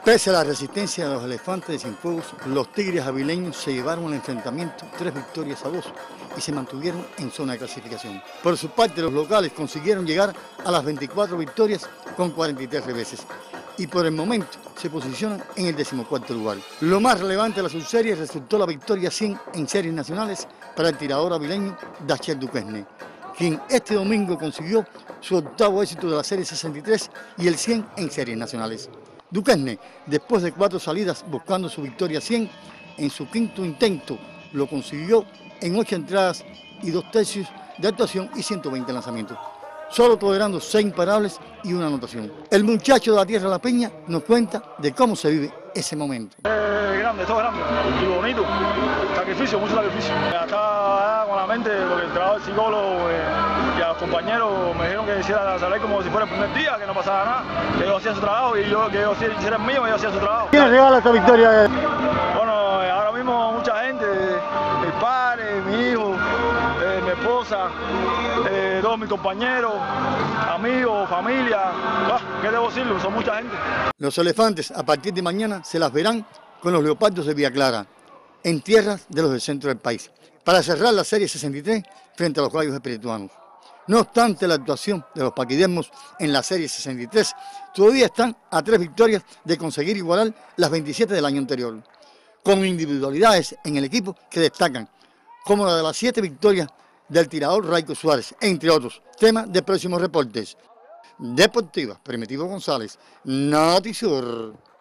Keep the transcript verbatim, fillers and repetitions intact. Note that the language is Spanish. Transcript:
Pese a la resistencia de los elefantes de Cienfuegos, los tigres avileños se llevaron al enfrentamiento tres victorias a dos y se mantuvieron en zona de clasificación. Por su parte, los locales consiguieron llegar a las veinticuatro victorias con cuarenta y tres reveses y por el momento se posicionan en el decimocuarto lugar. Lo más relevante de la subserie resultó la victoria cien en series nacionales para el tirador avileño Dashiell Duquesne, quien este domingo consiguió su octavo éxito de la serie sesenta y tres y el cien en series nacionales. Duquesne, después de cuatro salidas buscando su victoria cien, en su quinto intento lo consiguió en ocho entradas y dos tercios de actuación y ciento veinte lanzamientos, solo tolerando seis imparables y una anotación. El muchacho de la Tierra de la Peña nos cuenta de cómo se vive ese momento. Eh, grande, todo grande y bonito, sacrificio, mucho sacrificio. Estaba con la mente, porque el trabajo del psicólogo eh, y a los compañeros me dijeron que hiciera salir como si fuera el primer día, que no pasaba nada, que ellos hacían su trabajo y yo que ellos hicieran el mío y ellos hacían su trabajo. ¿Quién regala esta victoria? Bueno, eh, ahora mismo mucha gente, mi padre, mi hijo, eh, mi esposa, eh, todos mis compañeros, amigos, familia, ah, ¿qué debo decirlo? Son mucha gente. Los elefantes a partir de mañana se las verán con los leopardos de Villa Clara, en tierras de los del centro del país, para cerrar la serie sesenta y tres frente a los gallos espirituanos. No obstante la actuación de los paquidermos en la serie sesenta y tres, todavía están a tres victorias de conseguir igualar las veintisiete del año anterior, con individualidades en el equipo que destacan, como la de las siete victorias del tirador Raico Suárez, entre otros. Tema de próximos reportes. Deportivas, Primitivo González, Noticiur.